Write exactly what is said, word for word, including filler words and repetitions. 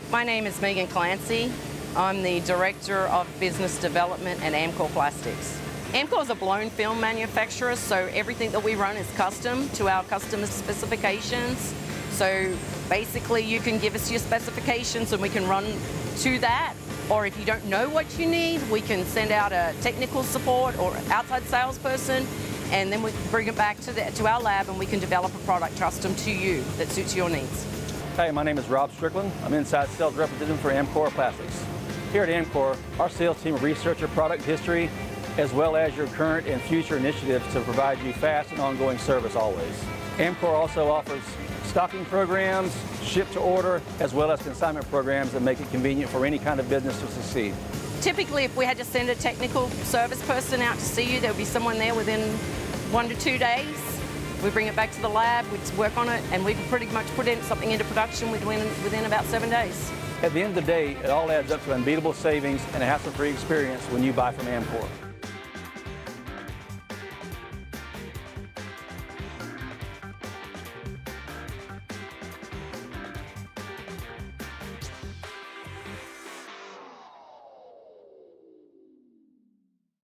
My name is Megan Clancy. I'm the Director of Business Development at Amcor Plastics. Amcor is a blown film manufacturer, so everything that we run is custom to our customer specifications. So basically you can give us your specifications and we can run to that. Or if you don't know what you need, we can send out a technical support or outside salesperson, and then we can bring it back to, the, to our lab and we can develop a product custom to you that suits your needs. Hi, my name is Rob Strickland. I'm inside sales representative for Amcor Plastics. Here at Amcor, our sales team research your product history as well as your current and future initiatives to provide you fast and ongoing service always. Amcor also offers stocking programs, ship to order, as well as consignment programs that make it convenient for any kind of business to succeed. Typically, if we had to send a technical service person out to see you, there would be someone there within one to two days. We bring it back to the lab, we'd work on it, and we could pretty much put in something into production within, within about seven days. At the end of the day, it all adds up to unbeatable savings and a hassle-free experience when you buy from Amcor.